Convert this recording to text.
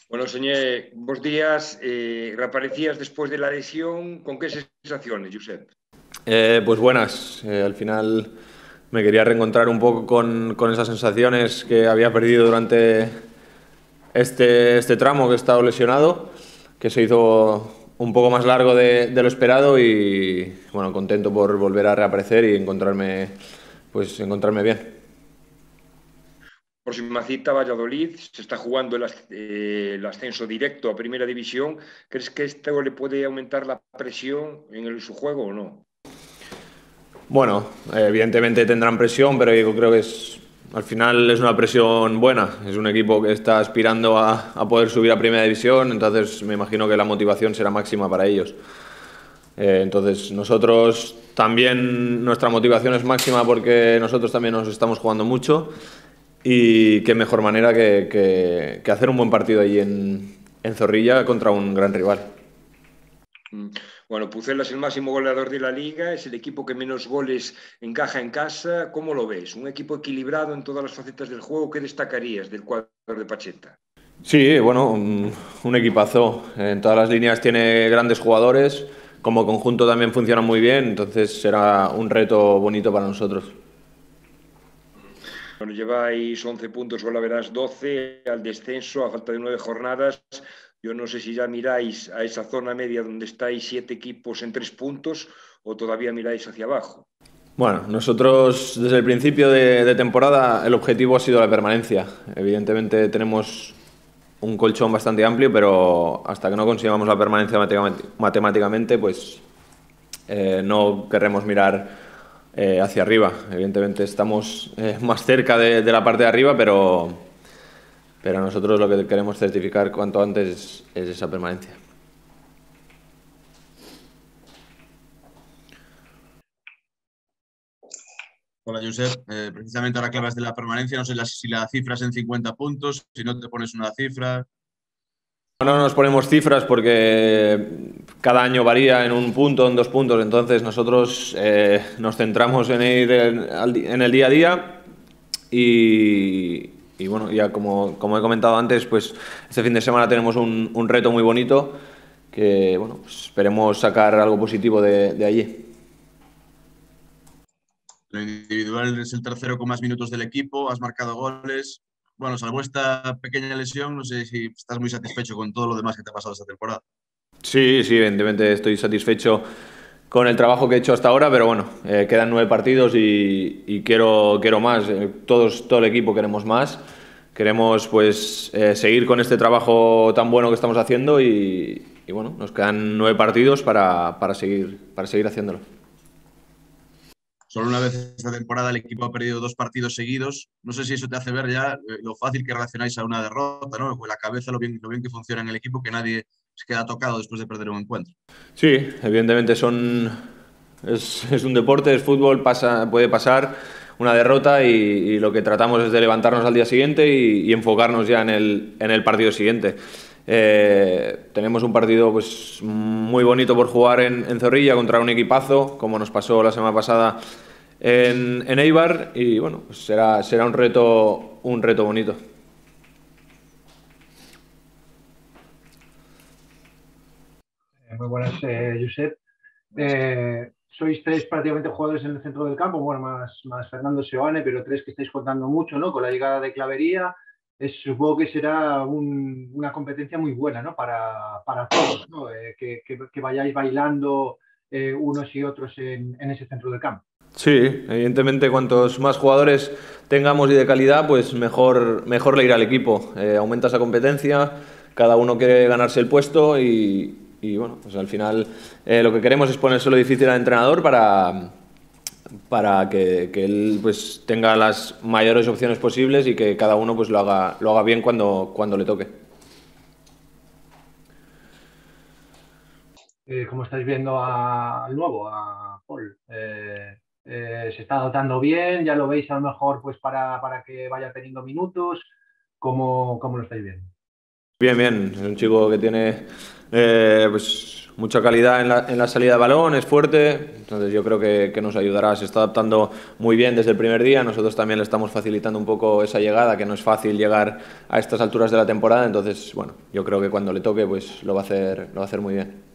Bueno, Soñé, bos días. Reaparecías después de la lesión. ¿Con qué sensaciones, Josep? Pues buenas. Al final me quería reencontrar un poco con esas sensaciones que había perdido durante este tramo que he estado lesionado, que se hizo un poco más largo de lo esperado y bueno, contento por volver a reaparecer y encontrarme bien. Próxima cita, Valladolid. Se está jugando el ascenso directo a Primera División. ¿Crees que esto le puede aumentar la presión en su juego o no? Bueno, evidentemente tendrán presión, pero yo creo que al final es una presión buena. Es un equipo que está aspirando a poder subir a Primera División, entonces me imagino que la motivación será máxima para ellos. Entonces nosotros también, nuestra motivación es máxima porque nosotros también nos estamos jugando mucho y qué mejor manera que hacer un buen partido allí en Zorrilla contra un gran rival. Mm. Bueno, Pucela es el máximo goleador de la liga, es el equipo que menos goles encaja en casa. ¿Cómo lo ves? Un equipo equilibrado en todas las facetas del juego. ¿Qué destacarías del cuadro de Pacheta? Sí, bueno, un equipazo. En todas las líneas tiene grandes jugadores. Como conjunto también funciona muy bien, entonces será un reto bonito para nosotros. Bueno, lleváis 11 puntos, ahora verás 12 al descenso a falta de 9 jornadas. Yo no sé si ya miráis a esa zona media donde estáis 7 equipos en 3 puntos o todavía miráis hacia abajo. Bueno, nosotros desde el principio de temporada el objetivo ha sido la permanencia. Evidentemente tenemos un colchón bastante amplio, pero hasta que no consigamos la permanencia matemáticamente, pues no querremos mirar hacia arriba. Evidentemente estamos más cerca de la parte de arriba, pero nosotros lo que queremos certificar cuanto antes es esa permanencia. Hola, Josep. Precisamente ahora que hablas de la permanencia, no sé si la cifra es en 50 puntos, si no te pones una cifra. No nos ponemos cifras porque cada año varía en un punto, en 2 puntos, entonces nosotros nos centramos en ir en el día a día y bueno, ya como he comentado antes, pues este fin de semana tenemos un reto muy bonito que bueno, pues esperemos sacar algo positivo de allí. Lo individual es el tercero con más minutos del equipo, has marcado goles. Bueno, salvo esta pequeña lesión, no sé si estás muy satisfecho con todo lo demás que te ha pasado esta temporada. Sí, sí, evidentemente estoy satisfecho con el trabajo que he hecho hasta ahora, pero bueno, quedan 9 partidos y quiero más. Todo el equipo queremos más. Queremos pues seguir con este trabajo tan bueno que estamos haciendo y bueno, nos quedan 9 partidos para seguir haciéndolo. Solo una vez esta temporada el equipo ha perdido 2 partidos seguidos. No sé si eso te hace ver ya lo fácil que reaccionáis a una derrota, ¿no? Con la cabeza, lo bien que funciona en el equipo, que nadie se queda tocado después de perder un encuentro. Sí, evidentemente es un deporte, es fútbol, puede pasar una derrota y lo que tratamos es de levantarnos al día siguiente y enfocarnos ya en el partido siguiente. Tenemos un partido pues, muy bonito por jugar en Zorrilla contra un equipazo, como nos pasó la semana pasada en Eibar, y bueno, pues será un reto bonito. Muy buenas, Josep. Sois tres prácticamente jugadores en el centro del campo, bueno, más Fernando Seoane, pero tres que estáis contando mucho, ¿no? Con la llegada de Clavería, supongo que será una competencia muy buena, ¿no? Para todos, ¿no? Que vayáis bailando unos y otros en ese centro del campo. Sí, evidentemente cuantos más jugadores tengamos y de calidad, pues mejor le irá al equipo. Aumenta esa competencia, cada uno quiere ganarse el puesto y bueno, pues al final lo que queremos es ponérselo difícil al entrenador para que él pues tenga las mayores opciones posibles y que cada uno pues lo haga bien cuando le toque. ¿Cómo estáis viendo al nuevo, a Paul? ¿Se está adaptando bien? ¿Ya lo veis a lo mejor pues para que vaya teniendo minutos? ¿Cómo lo estáis viendo? Bien, bien. Es un chico que tiene pues mucha calidad en la salida de balón, es fuerte, entonces yo creo que nos ayudará. Se está adaptando muy bien desde el primer día. Nosotros también le estamos facilitando un poco esa llegada, que no es fácil llegar a estas alturas de la temporada. Entonces, bueno, yo creo que cuando le toque pues lo va a hacer muy bien.